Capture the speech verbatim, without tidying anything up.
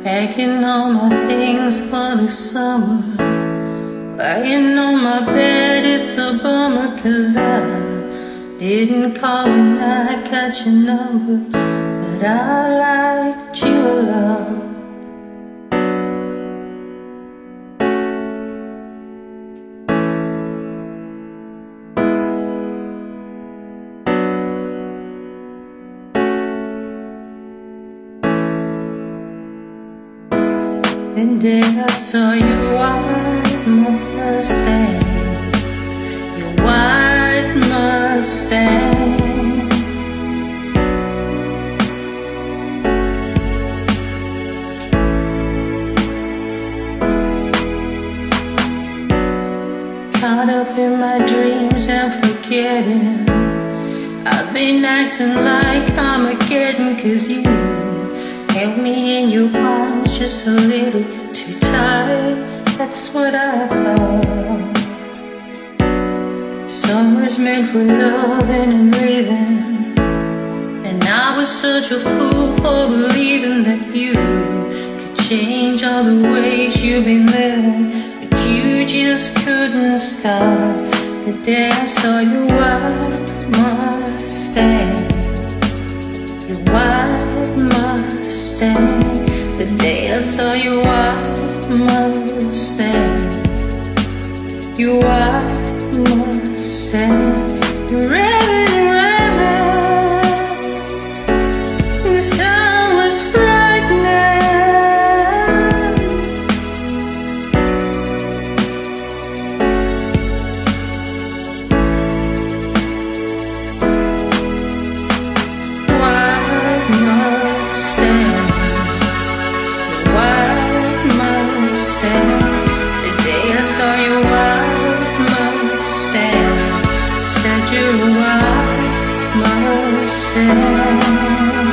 Packing all my things for the summer, lying on my bed, it's a bummer, 'cause I didn't call when I got your number, but I liked you a lot. The day I saw you ride my Mustang, your white Mustang. Caught up in my dreams and forgetting, I've been acting like Armageddon, 'cause you held me in your arms just a little too tight, that's what I thought. Summer's meant for loving and leaving, and I was such a fool for believing that you could change all the ways you've been living, but you just couldn't stop. The day I saw your white Mustang, your white Mustang, the day I saw your white Mustang, your white Mustang, you're revving, revving, the sun was frightening. White Mustang, white Mustang, the day I saw your white Mustang, said you're a white Mustang.